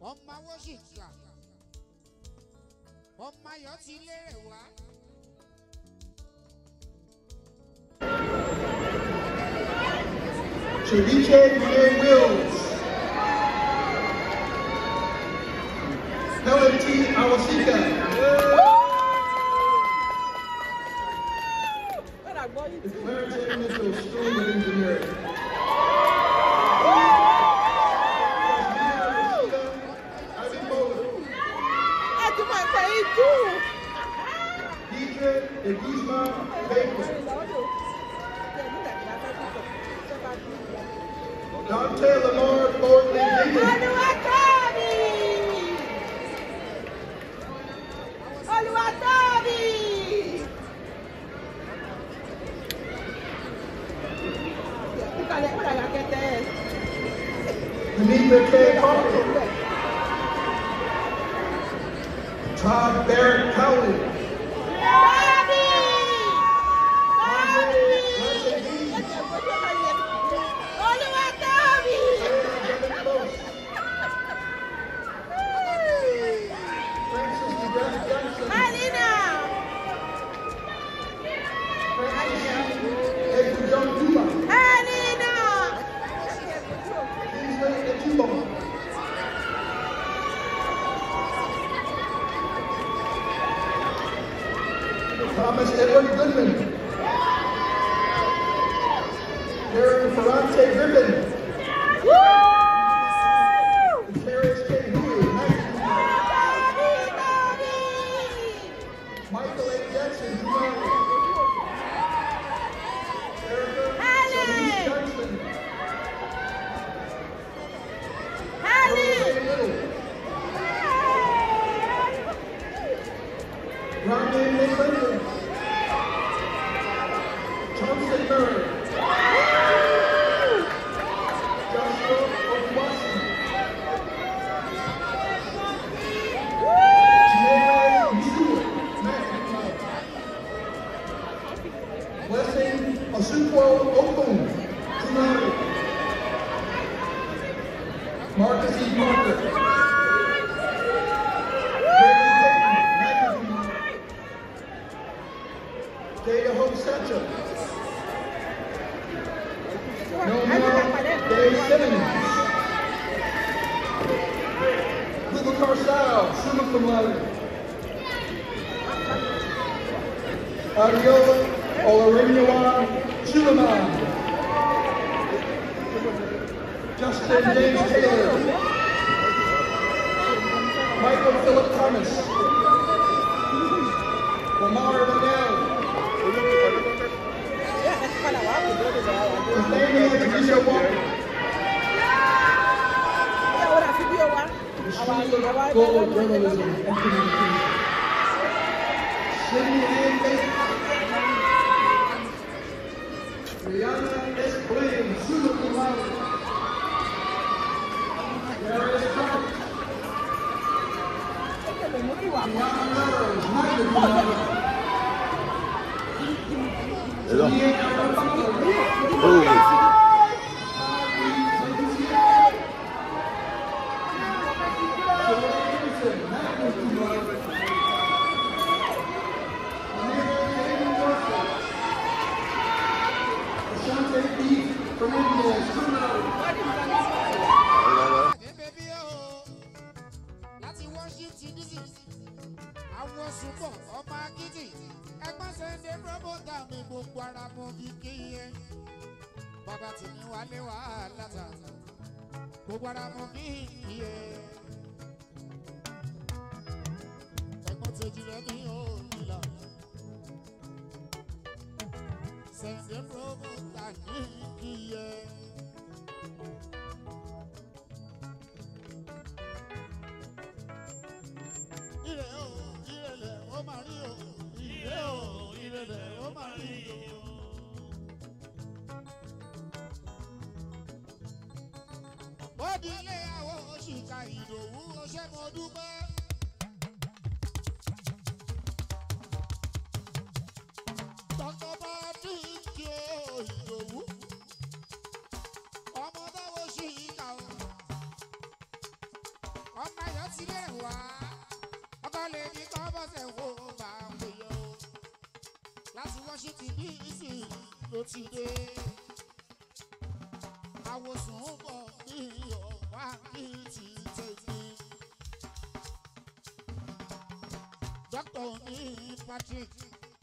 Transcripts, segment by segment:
ọmọ awọ́ṣìkà ọmọ ayọ̀ ti lérè wá. Ceviche Renee Wills. Helen T. Awasika. Clarence A. Mitchell, School of Engineering. Edisma Baker. Dante Lamar Thornton Dickens. Anita K. Parker. Todd Barrett Cowley. Thomas Edward Goodman. Aaron Ferrante Griffin. Clarice K. Huey. Michael A. Jackson. Erica Denise Johnson. Rodney McClendon. Thompson Murray. Joshua Okwasi. Janae Stewart. Blessing Osukwo Okun. Marcus E. Parker. Jada Hope Satchel. Dave Simmons. Google Carsal, summa cum laude. Ariola Olarinyawar Suleiman. Justin James Taylor. Michael Philip Thomas. Lamar Liddell. Nathaniel Patricia Walker. Global Journalism and Communication. Sydney Ann Baker. Rihanna S. Blaine, summa cum laude. Darius Clark. Rihanna Burrows, magna cum laude. Láti worship ti dísì, àwọn ṣùgbọ́n ọmọ akitì, ẹgbọ́n Sunday promoter mi gbogbo ara mo fi kí yẹn. Bàbá tí mi wálé wàhálà tà, gbogbo ara mo fi yẹn. Ẹgbọ́n tèjì lẹ́ni òmìnira. Sunday promoter ní kí yẹn. Odile àwọn òṣìkà Ìdòwú ọṣẹ́ mo dúpẹ́. Dr. Patrick Ìdòwú ọmọ táwọn òṣìkà ọmọ ayọ̀ ti lé wá ọkọ lè ní kọ́ bọ́sẹ̀ wo bá ń pè yọ láti Washington DC ló ti dé àwòsùn bọ̀ ní ọ̀wá ní ti tẹ̀lé dókítà ní Patrick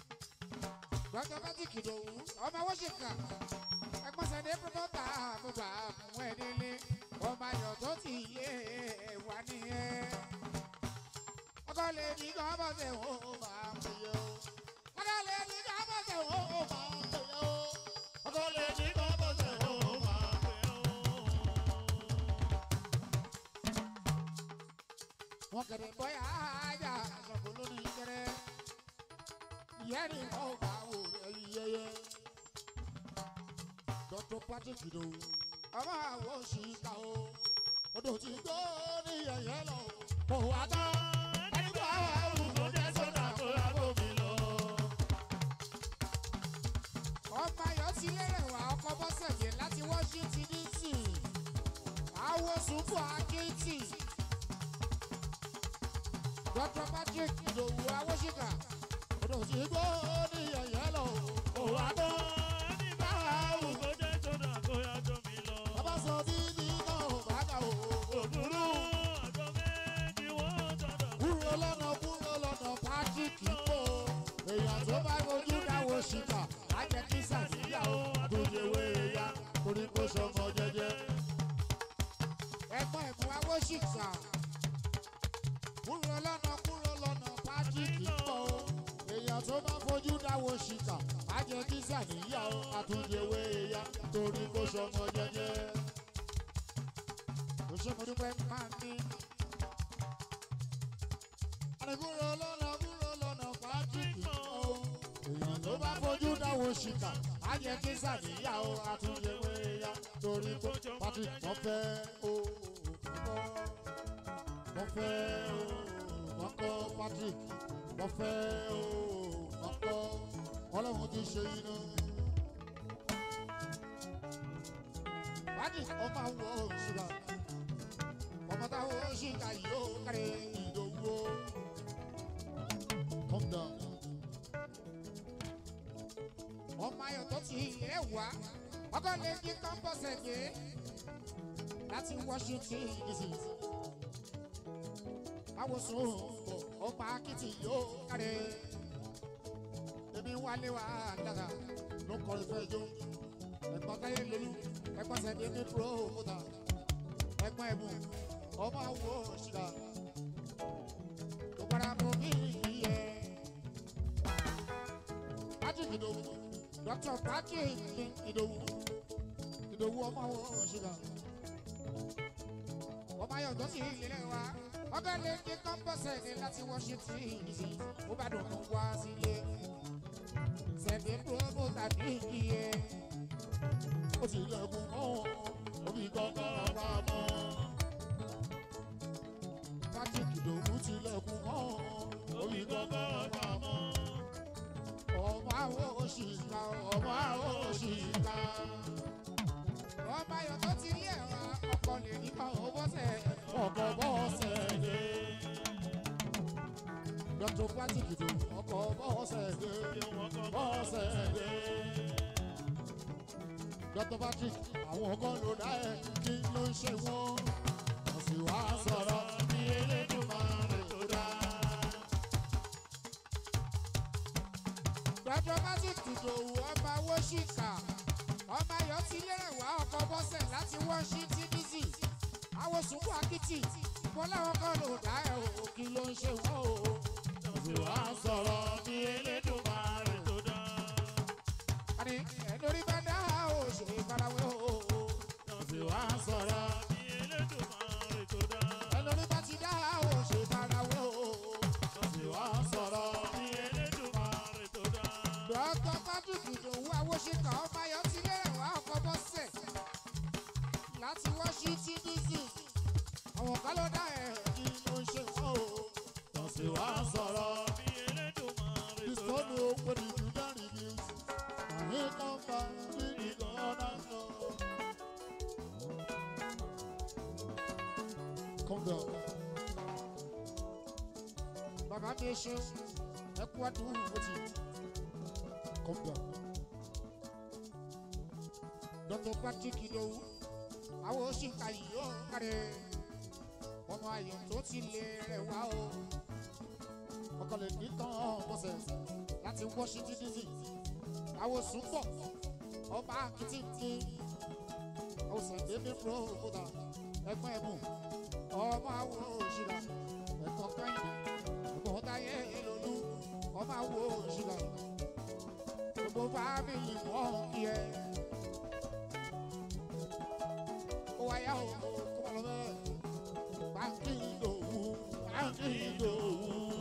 Ìdòwú ọmọ Washington ẹ̀gbọ́n sẹ́ni pọ́pọ́tà àbúgbà fún ẹ̀ nílé ọmọ ayọ̀ tó ti lé wà nìyẹn ọkọ lè ní kọ́ bọ́sẹ̀ wo bá ń pè yọ ọkọ lè ní kọ́ bọ́sẹ̀ wo bá ń pè yọ ọkọ lè ní kọ́ bọ́sẹ̀ wo bá ń pè yọ. wọ́n kẹ̀rẹ̀ bọ́yá ajá àṣọ̀kò lónìí kẹrẹ́ yẹ́nì wọ́n bá wò ẹ̀yìn yẹyẹ. Dr. Patrick Ìdòwú ọmọ àwọn òṣìkà o odò tí gbó ní yẹyẹ lọ kò wá tán ẹni tó àwọn àwùjọ jẹ sọdà tó yàgò mi lọ. ọmọ ayọ̀ ti lérè wá ọkọ̀ bọ́sẹ̀ yẹn láti Washington DC àwọn sùpù akéètì. Dr. Patrick Ìdòwú awóṣìkà odò tí gbó ní yẹyẹ lọ kò wá tán ẹni tó àwọn àwùjọ jẹ sọdà tó yàgò mi lọ. bàbá sọ bí ní náà bàbá o òdúró àjọ méjì wọ́n sọ̀dọ̀ kúrò lọ́nà Patrick ìpò èèyàn tó bá fojú dáwọ́ ṣìkà lájẹ kí sàníyà o àtòjèwé ya torí kó sọmọ jẹ́jẹ́. ẹ̀gbọ́n ẹ̀bùn awóṣìkà kúrò lọ́nà Patrick ìpò èèyàn tó bá fojú dáwọ́ ṣìkà lájẹ kí sàníyà o àtòjèwé ya torí kó sọmọ jẹ́jẹ́. òṣèmọdúpẹ́ máa ń ní. kúrò lọ́nà Patrick èèyàn tó bá fojú dáwọ́ ṣìkà á jẹ́ kí sàníyà o àtúnyẹ̀wé ya torí kó Patrick wọ́n fẹ́ o wọ́n fẹ́ o wọ́n kọ́ Patrick wọ́n fẹ́ o wọ́n kọ́ Ọlọ́run ti ṣe iná. Patrick ọmọ àwọn òṣìkà ọmọ táwọn òṣìkà yìí ó kárẹ̀ Ìdòwú o. Come down. ọmọ ayọ̀ tó ti ilé wá ọkọ lè jí kọ́ńpọ̀sẹ̀ dé láti Washington DC àwòsàn ọmọ akitì yóò kárẹ̀ èmi wálé wá lára ló kọrin fẹ́ jó ẹ̀gbọ́n táyé lólu ẹ̀gbọ́n sẹ́ni ní promoter ẹ̀gbọ́n ẹ̀bùn ọmọ àwọ̀ òṣìkà tó gbára mú mi yẹ. Patrick Ìdòwú Dr. Patrick Ìdòwú ọmọ àwọn òṣìkà ọmọ ayọ̀ tó sì lélẹ̀ wá ọgá lè ní kọ́ńpọ̀sẹ̀ ní láti Washington DC ó bá dùn ún wá sílé sẹ̀dẹ̀ promo tàbí iye ó sì lẹ́kùn mọ́ omi kankan wá mọ́ Patrick Ìdòwú ti lẹ́kùn mọ́ omi kankan wá mọ́. ọmọ àwọn òṣìkà ọmọ àwọn òṣìkà ọmọ ayọ̀ tó ti rí ẹ̀wà ọkọ lè ní kan ó bọ́sẹ̀ ọkọ bọ́sẹ̀ dé. Dr. Patrick Ìdòwú ọkọ bọ́sẹ̀ dé bọ́sẹ̀ dé. Dr. Patrick àwọn ọkọ ló dá ẹ kí ló ń ṣe wọ́n wọ́n sì wá sọ̀rọ̀ bí Elédùmarè tó dá. Dr. Patrick Ìdòwú ọmọ awóṣìkà ọmọ ayọ̀ ti lérè wá ọkọ̀ bọ́sẹ̀ láti Washington DC àwòsùnwó akitì mo láwọn kan ló dá ẹ̀ o kí ló ń ṣe wọ́n o. òsì wá sọ̀rọ̀ bí Elédùmarè tó dá. àní ẹ̀dórí bá dá o ṣe farawé o. òsì wá sọ̀rọ̀ bí Elédùmarè tó dá. ẹ̀dórí bá ti dá o ṣe farawé o. òsì wá sọ̀rọ̀ bí Elédùmarè tó dá. Dr. Patrick Ìdòwú awóṣìkà ọmọ ayọ̀ ti lérè wá ọkọ̀ bọ́sẹ̀ láti Washington DC àwọn kan ló dá ẹ̀ kí ló ń ṣe wọ́n o. tọ̀sí wá sọ̀rọ̀ bí Elédùmarè tó dá. ìsọ̀nù òpè ní ìdúdárì bí àyè kan bá ní ìgbọ́nà lọ. Come down. bàbá mi ṣe ẹ kú àdúrà wọ́tí kọ́ńdà. Dr. Patrick Idowu àwọn òṣìkà yìí ó kárẹ̀ ọmọ ayọ̀ tó ti lè rẹ̀ wá o ọkọ lè ní tán bọ́sẹ̀ láti Washington DC àwọn sùpọ̀ ọba kìtìkì ọ̀sẹ̀ débi fúrọ́ọ̀kúta ẹgbẹ́ ẹ̀mú ọmọ àwọn òṣìlá ẹ̀kọ́ káyìnì ẹ̀kọ́ táyé lónú ọmọ àwọn òṣìlá gbogbo fámìlì mọ́ kí ẹ. Ó wáyà ó kó má lọ bẹ́ẹ̀ Báńkì Ìdòwú Báńkì Ìdòwú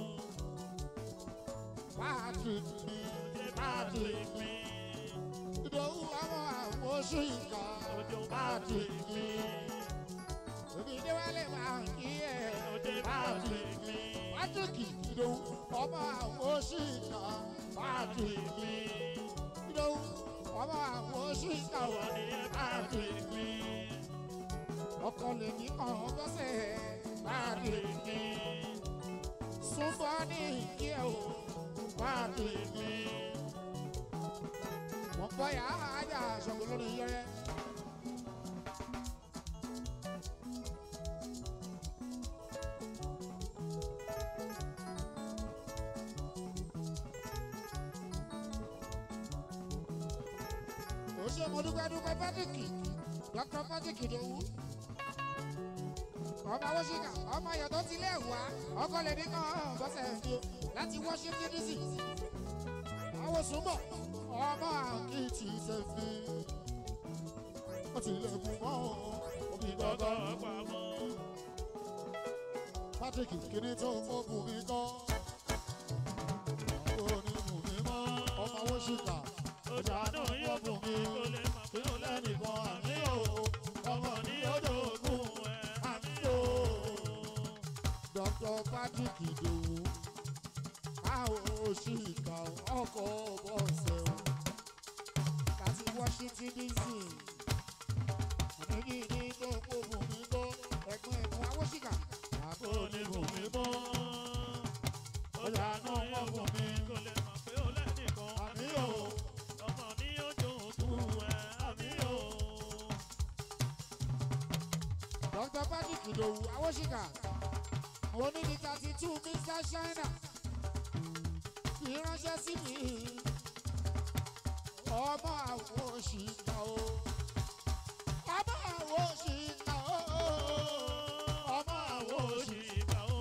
Patrick mi Patrick mi Ìdòwú ọmọ àwọn oṣù ìka Patrick mi òbí déwálé máa ń kí ẹ Patrick mi Patrick Ìdòwú ọmọ àwọn oṣù ìka Patrick mi Ìdòwú ọmọ àwọn oṣù ìka wà ní Patrick mi ọkọ lè ní kàn bọ́sẹ̀ Patrick mi súnfọ́ ní kí ẹ o Patrick mi wọ́n bọ́ yà á yà ṣọ̀gbọ́n lórí yẹrẹ. ó ṣe mo dúpẹ́ Patrick Dr. Patrick Idowu ọmọ wọ́ṣíkà ọmọ ayọ̀ tó ti lé wá ọkọ lè ní kàn bọ́sẹ̀ ẹ̀dí láti Washington DC àwọn súnmọ́ ọmọ àkìtì ṣẹ̀fì ó ti lè mú mọ́ òbí gbọ́dọ̀ pamọ́. Patrick kìíní tó ń fọ́kùn mi kọ́ ó ní mú mi mọ́ ọmọ wọ́ṣíkà ọjà náà yóò fún mi kí ó lẹ́nìkan àmì ò ọmọ ní odò ògùn ẹ̀ àmì ò. Dr. Patrick Idowu àwọn òṣìkà ọkọ̀ bọ́ọ̀sẹ̀ o láti Washington DC àmì ní tó kó bùn mí bọ́ ẹ̀gbọ́n ẹ̀gbọ́n awóṣìkà àbò ní bùn mí bọ́ ọjà náà wọ́n bùn mí kò lè mọ̀ pé ó lẹ́nìkan àmì ò ọmọ ní ojú òkun ẹ̀ àmì ò. Dr. Patrick Idowu awóṣìkà onídìí 32 Mr. China ìránṣẹ́ sí mi ọmọ àwọn òṣìkà o ọmọ àwọn òṣìkà o ọmọ àwọn òṣìkà o.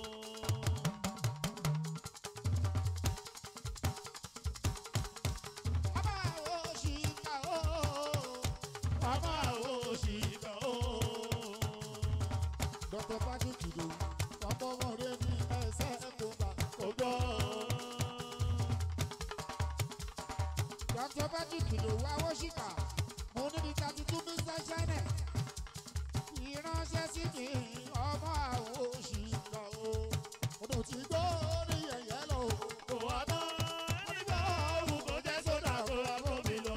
ọmọ àwọn òṣìkà o ọmọ àwọn òṣìkà o. Dr. Patrick Idowu ọmọ ọmọdé ní ẹsẹ̀ kò bá kò gbọ́. Dr. Patrick Idowu awóṣìkà mo ní ní 32 Mr. China ìránṣẹ́ sí mi ọmọ àwọn òṣìkà o odò tí gbó ní yẹ̀yẹ́ lọ kò wá tán nígbà òun kò jẹ́ sódà kó wá bó mi lọ.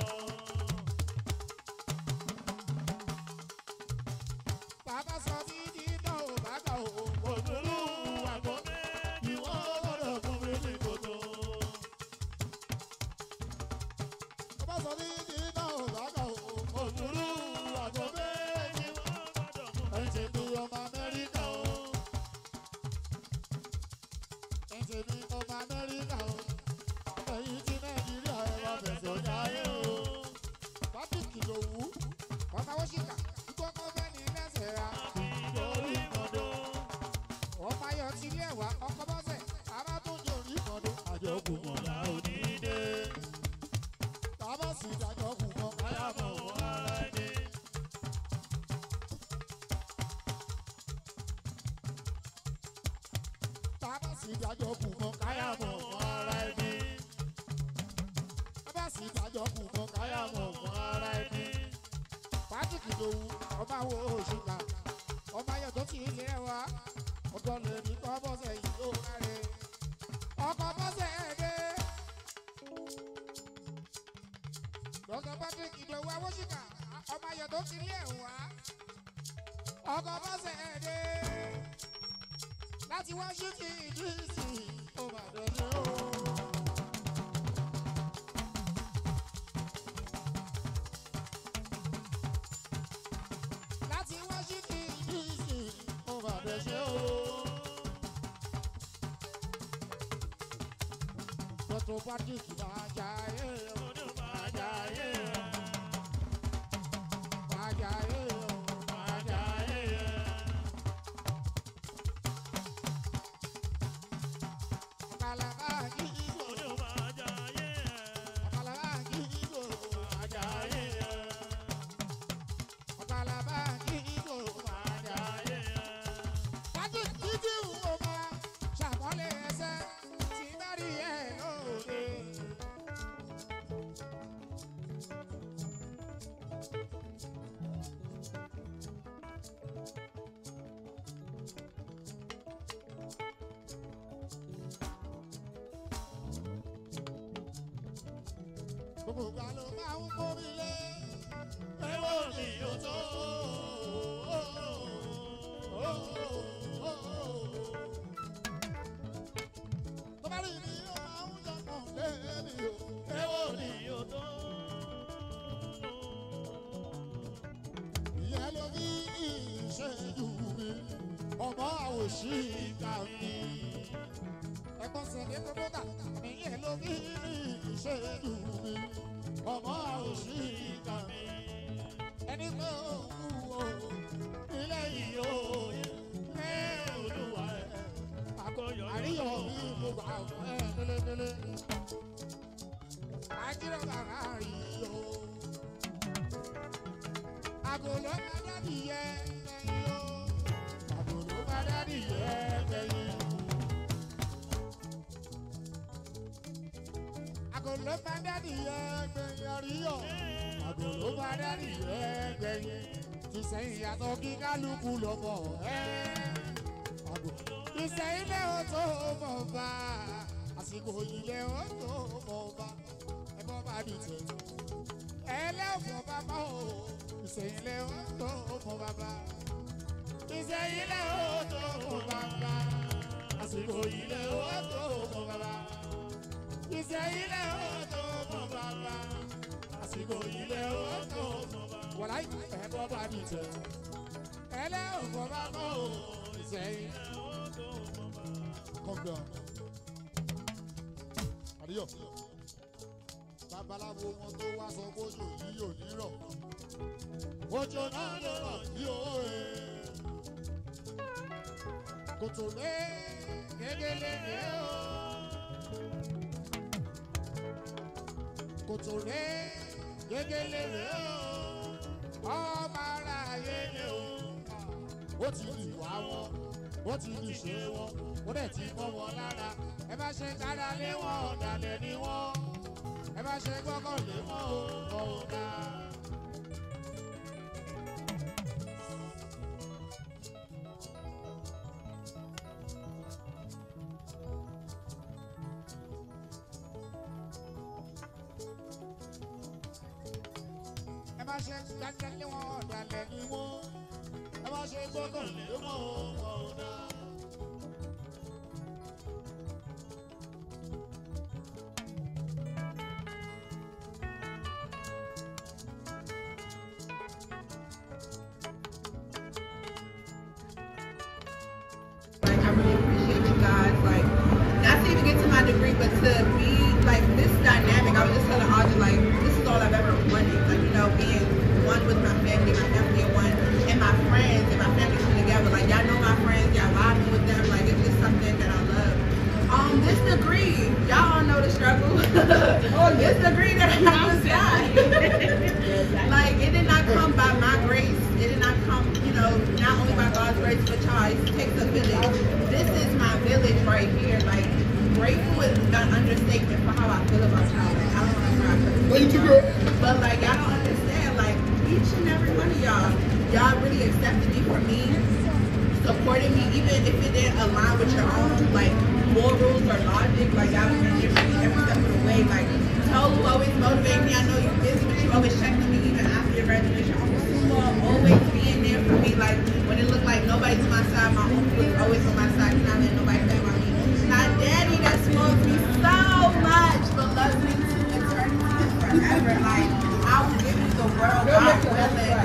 Bàbá sọ ní dídá ò bá gbà ò òdúrú àgbọ̀ ìwọ́n gbọ́dọ̀ fún mi ní kòtò. Bàbá sọ ní dídá ò bá gbà ò òdúrú àgbọ̀ méjì wọ́n gbọ́dọ̀ fún mi. Ẹ̀jẹ̀ bí ọmọ Amẹ́ríkà o ẹ̀jẹ̀ bí ọmọ Amẹ́ríkà o ẹ̀yìn tí Nàìjíríà ẹ̀ wá fẹ̀sọ̀ ọjà ayé o. Patrick Idowu ọmọ awóṣìkà ìkọ́kọ́ fẹ́ ní lẹ́sẹ̀ ra lórí ìmọ̀dó ọmọ ayọ̀ ti lé ẹ̀wà ọkọ̀ bọ́sẹ̀ arábùnjẹ orí ìmọ̀dó àjọkù mọ̀lá onídé tábà sì dájọ́kù mọ́ káyàmọ̀ wọ́n ara ẹni. Tábà sì dájọ́kù mọ́ káyàmọ̀ wọ́n ara ẹni. Tábà sì dájọ́kù mọ́ káyàmọ̀ wọ́n ara ẹni. Patrick Idowu ọmọ àwọn òṣìkà ọmọ ayọ̀ tó ti lé wa ọkọ lè ní kọ́ bọ́sẹ̀ yìí ló rárẹ̀ ọkọ̀ bọ́sẹ̀ ẹ̀dẹ́. Dr. Patrick Idowu awóṣìkà ọmọ ayọ̀ tó ti lé wa ọkọ̀ bọ́sẹ̀ ẹ̀dẹ́ láti wá ṣí ti ìdírísì ó máa dọ̀dọ̀ ó. láti wá ṣí ti ìdírísì ó máa dọ̀dọ̀ ó. Dr. Patrick máa jayé máa jayé máa jayé máa jayé. Gbogbo ìgbà ló máa ń kó mi lé. Ẹ̀wọ̀ mi ò tó. Tó bá rí mi ó máa ń jọkàn lé mi o. Ẹ̀wọ̀ mi ò tó. Ìyẹn ló ní ìṣẹ́jú mi. Ọmọ àwòṣí ìka mi. Ẹ̀gbọ́n sẹ̀dẹ̀ pẹ́pọ́tà. Ìyẹn ló ní ìṣẹ́jú mi. Ọmọ àwòṣí ìka mi. Ẹni pé òkú o ilé yìí o lé olúwa ẹ̀. Àríyọ̀ mi mo gbà fún ẹ délédélé. Àjírọ̀ bàbá rí o. Àgòló máa dádì yẹ ẹyin o. Àgòló máa dádì yẹ ẹyin. Àgòló máa dádì yẹ ẹyin àríyọ̀. Àgòló máa dádì yẹ ẹyin. Ìsẹ̀yìn yàtọ̀ kí kálukú lọ́mọ ẹ́. Ìsẹ̀yìn lé o tó mọ̀ bá. Àsìkò ilé o tó mọ̀ bá. Ẹ bọ́ bá di tẹ̀. Ẹlẹ́fọ̀ bàbá o. Ìsẹ̀yìn lé o tó mọ̀ bàbá. Ìsẹ̀yìn lé o tó mọ̀ bàbá. Àsìkò ilé o tó mọ̀ bàbá. Ìsẹ̀yìn lé o tó mọ̀ bàbá. Àsìkò ilé o tó mọ̀ bàbá. Wọ̀lá ẹ bọ́ bá di tẹ̀. Ẹlẹ́fọ̀ bàbá o. Ìsẹ̀yìn lé o tó mọ̀ bàbá. Come down. Àríyọ̀. Babaláwo wọn tó wá sọ bójú yìí ò ní rọ̀. Òjò náà ló rọ̀ yí o e. Kòtò lé gégélé lé o. Kòtò lé gégélé lé o. Ọmọ ara ayé lé o. Ó ti di ìwà wọn, ó ti di ìṣe wọn, ó dẹ̀ ti mọ́ wọn lára. Ẹ bá ṣe kára lé wọn ọ̀dàlẹ̀ ni wọ́n. Ẹ bá ṣe gbọ́kàn lé wọn ò kọ́ ò dá. Ẹ bá ṣe kára lé wọn ọ̀dàlẹ̀ ni wọ́n. Ẹ bá ṣe gbọ́kàn lé wọn ò kọ́ ò dá. Degree, but to be like this dynamic, I was just telling Audrey, like, this is all I've ever wanted. Like, you know, being one with my family one, and my friends and my family come together. Like, y'all know my friends, y'all vibing with them. Like, it's just something that I love. This degree, y'all all know the struggle. This degree that I just got. Like, it did not come by my grace. It did not come, you know, not only by God's grace, but y'all, it takes a village. This is my village right here. Like, grateful is an understatement for how I feel about y'all. Like, I don't know how I feel. But like, y'all don't understand. Like, each and every one of y'all really accepted me for me, supported me, even if it didn't align with your own like morals or logic. Like, y'all been there for me every step of the way. Like, Tolu always motivated me. I know you're busy, but you always checked on me even after your graduation. Always being there for me. Like, when it looked like nobody's on my side, my uncle was always on my side. He's not letting forever. Like, I will give you the world, God willing.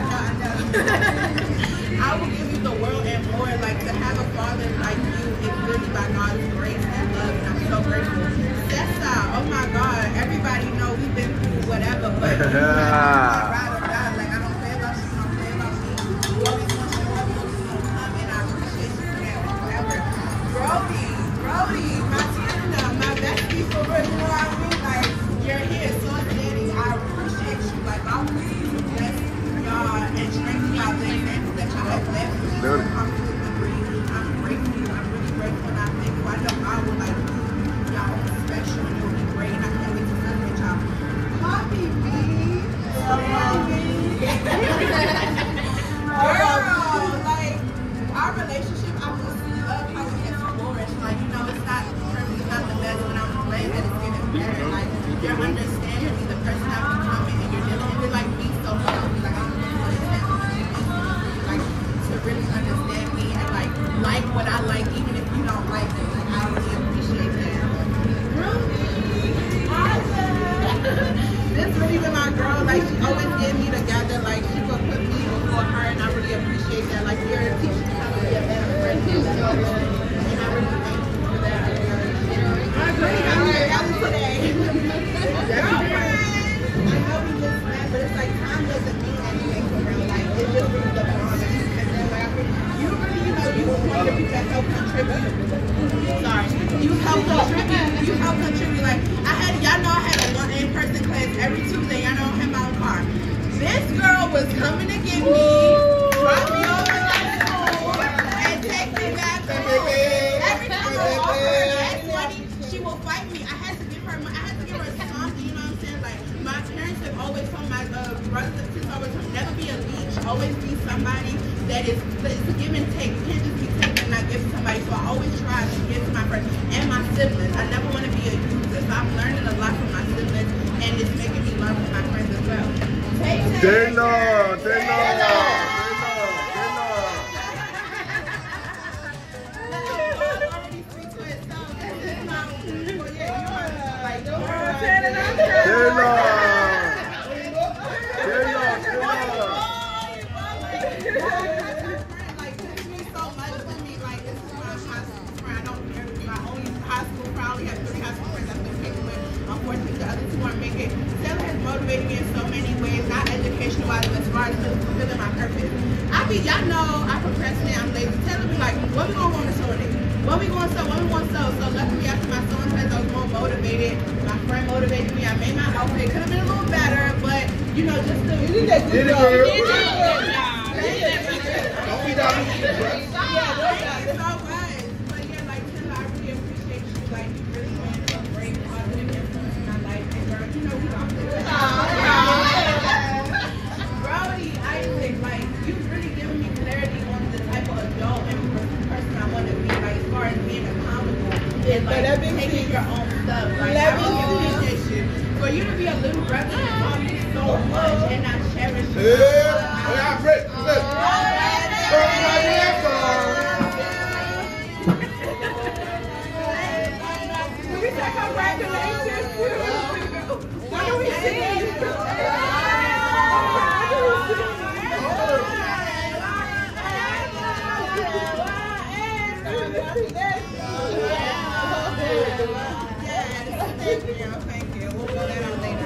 I will give you the world and more. Like, to have a father like you is really by God's grace and love, and I'm so grateful. Sessa, oh my God, everybody know we've been through whatever, but you know, I ride or die. Like, I don't play about you, don't play about me. You always want to show up, you always want to come, and I appreciate you for that forever. Brody, my Tina, my bestie for real, you know what I mean? Like, you're here, so steady. I appreciate you. Like, I want you to bless y'all and strengthen y'all things that y'all have left. I'm really agree. I'm grateful. I'm really grateful, and I'm thankful. I know God will like y'all special, and it will be great. And I can't wait to celebrate y'all. Poppy B, girl, like our relationship, I mostly love how it has flourished. Like, you know, it's not perfect, it's not the best, but I'm glad that it's getting better. Like, you're understanding me, the person I'm becoming, and you're dealing with like me so healthy. Like, I'm like to really understand me and like what I like, even if you don't like it. Like, I really appreciate that. This really been my girl. Like, she always get me together. Like, she will put me before her, and I really appreciate that. Like, you're teaching me how to be a better friend too. And I really thank you for that. I'm great. I'm here today. Girlfriend, I know we just met, but it's like time doesn't mean anything for real. Like, it's just really the bond. And then, like, you really, you know, you one of the people that help contribute. Sorry, you help contribute. You help contribute. Like, y'all know I had a in-person class every Tuesday. Y'all know I had my own car. This girl was coming to get me, drop me over to school, and take me back home. Every time I offer her gas money, she will fight me. I had to give her something, you know what I'm saying? Like, my parents have always told my brothers and sisters always told me, never be a leech. Always be somebody that is give and take. You can't just be taking and not give to somebody. So I always try to give to my friends and my siblings. I never want to be a user. So I'm learning a lot from my siblings, and it's making me love with my friends as well. Motivated me in so many ways, not educational wise, but as far as fulfilling my purpose. Y'all know I procrastinate, I'm lazy. Telling me like, what we gonna go on a sewing day? What we gonna sew? What we gonna sew? So luckily after my sewing class, I was more motivated. My friend motivated me. I made my outfit. Could have been a little better, but you know, just to you did that good job. You did don't be down. Yeah, it's all right. But yeah, like Taylor, I really appreciate you. Like, you really been a great positive influence in my life. And girl, you know we don't do it. Brody, Isaac, like, you've really given me clarity on the type of adult and person I want to be, like, as far as being accountable and like taking your own stuff. Like, I really appreciate you. For you to be a little brother and taught me so much, and I cherish you. We say congratulations. What do we see? Thank you. We'll go that out later.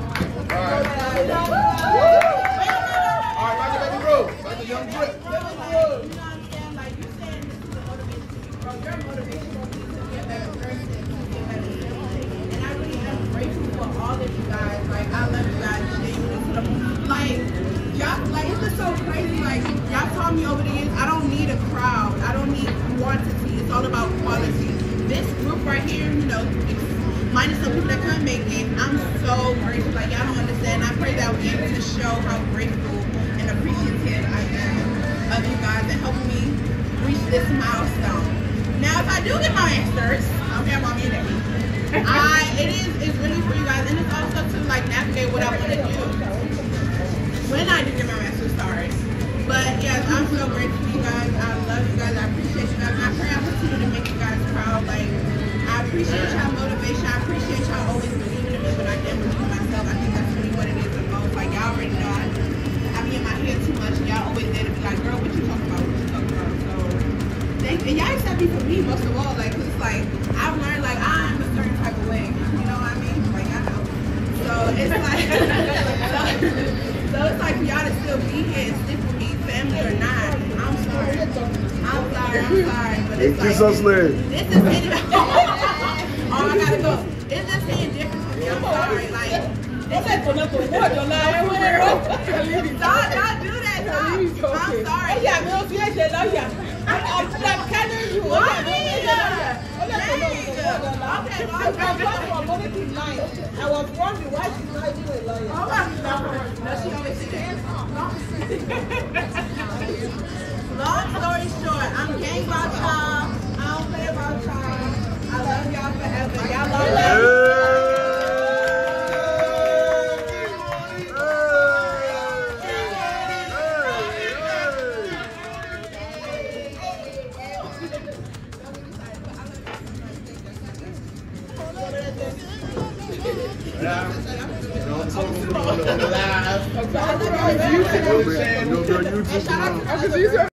All right, back to Baby Rose. Back to Young Drip. You know what I'm saying? Like, you saying this is a motivation to you, bro. Your motivation will be to be a better person, to be a better citizen. And I really am grateful for all of you guys. Like, I love you guys. Like, y'all, like, it's just so crazy. Like, y'all taught me over the years, I don't need a crowd. I don't need quantity. It's all about quality. This group right here, you know, minus some people that couldn't make it, I'm so grateful. Like, y'all don't understand. I pray that I'll be able to show how grateful and appreciative I am of you guys and helping me reach this milestone. Now, if I do get my master's, okay, mommy and daddy, it's really for you guys, and it's also to like navigate what I want to do when I do get my master's. Sorry, but yes, I'm so grateful for you guys. I love you guys. I appreciate you guys. And I pray I continue to make you guys proud. Like, I appreciate y'all motivation. I appreciate y'all always believing in me when I didn't believe in myself. I think that's really And y'all accept me for me most of all, like, 'cause it's like, I've learned, like, I'm a certain type of way. You know what I mean? Like, I know. So it's like, so it's like for y'all to still be here and stick with me, family or not. I'm sorry. But it's like, this is hitting. Oh, I gotta go. It's just hitting different for me. I'm sorry. Like, don't do that, Tom. I'm sorry. I'm telling you. I was wondering why she's not even a lawyer. No, she always say that. Long story short, I'm gang about y'all. I don't play about y'all. I love y'all forever. Y'all love me. Live.